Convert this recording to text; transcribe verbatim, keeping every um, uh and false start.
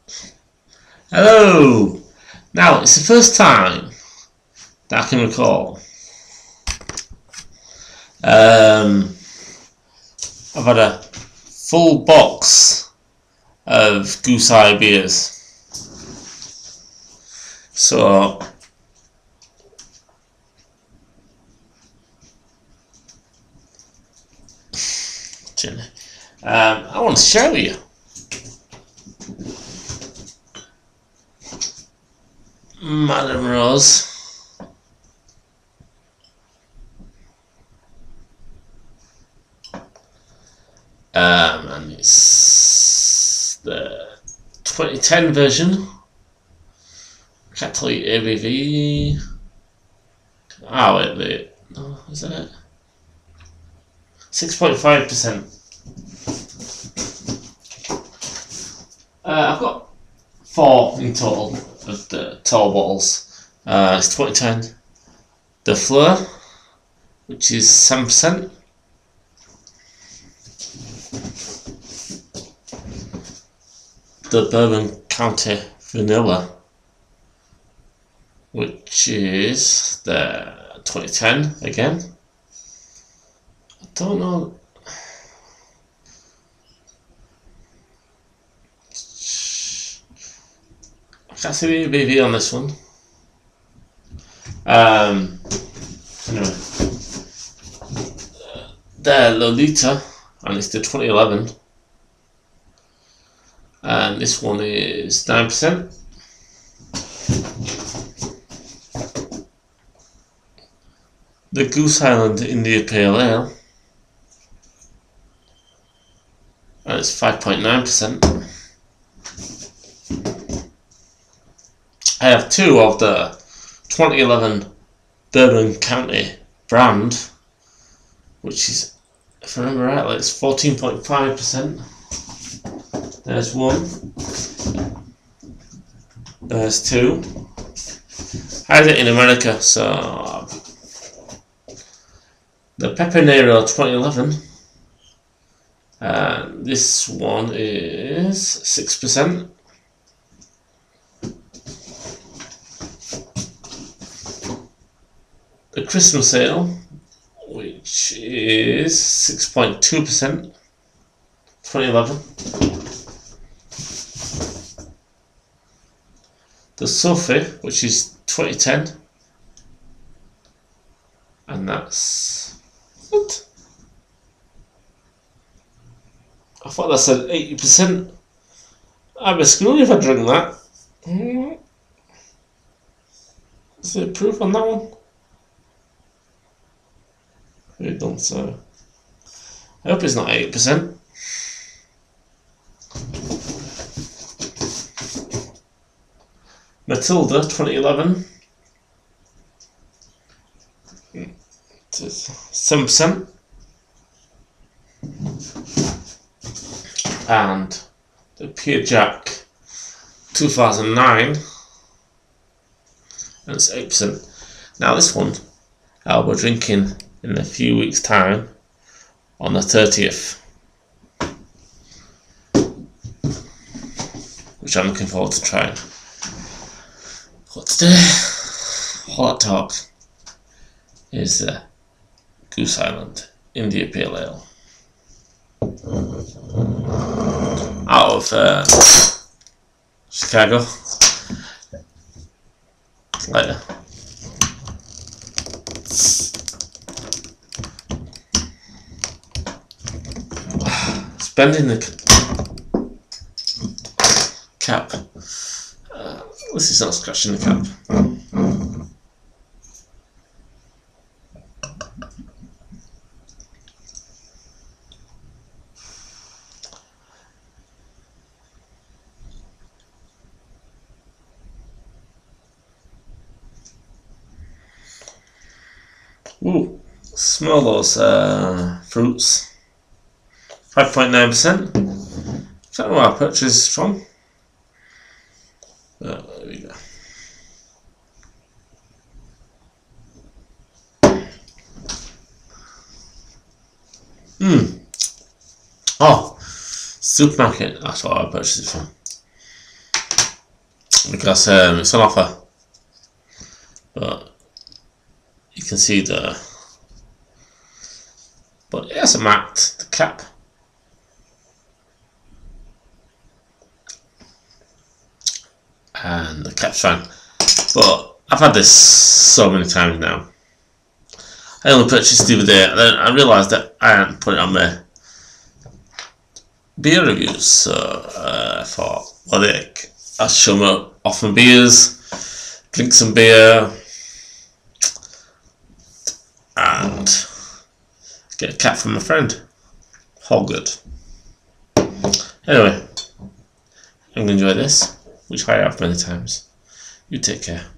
Hello! Now, it's the first time that I can recall um, I've had a full box of Goose I beers. So, um, I want to share with you. Madam Rose. Um, and it's the twenty ten version. I can't tell you A B V. Ah, wait, wait. No, is that it? six point five percent. Uh, I've got four in total of the tall bottles. Uh, it's twenty ten. The Fleur, which is seven percent. The Bourbon County Vanilla, which is the twenty ten again. I don't know. I can't see the A B V on this one. Um, anyway, the Lolita, and it's the twenty eleven. And this one is nine percent. The Goose Island India Pale Ale, and it's five point nine percent. I have two of the twenty eleven Bourbon County brand, which is, if I remember rightly, it's fourteen point five percent. There's one. There's two. I had it in America, so the Pepinero twenty eleven. And this one is six percent. The Christmas Ale, which is six point two percent, twenty eleven. The Sophie, which is twenty ten, and that's what? I thought that said eighty percent. I'd be screwed if I drink that. Mm. Is there proof on that one? I don't so. I hope it's not eight percent. Matilda twenty eleven. seven percent. And the Pierre Jack two thousand nine. And it's eight percent. Now this one I'll be drinking in a few weeks' time on the thirtieth, which I'm looking forward to trying. But today, all that talk is the Goose Island India Pale Ale out of uh, Chicago. Later. Bending the cap. Uh, this is not scratching the cap. Ooh, smell those uh, fruits. five point nine percent. I don't know where I purchased this from. Oh, there we go. Hmm. Oh, supermarket. That's what I purchased it from. because um, it's on offer. But you can see the. But it hasn't marked the cap. And the cap's fine. But I've had this so many times now. I only purchased the other day, and then I realised that I hadn't put it on my beer reviews. So uh, I thought, well, heck, I'll show them off my beers, drink some beer, and get a cap from a friend. All good. Anyway, I'm going to enjoy this, which I have many times. You take care.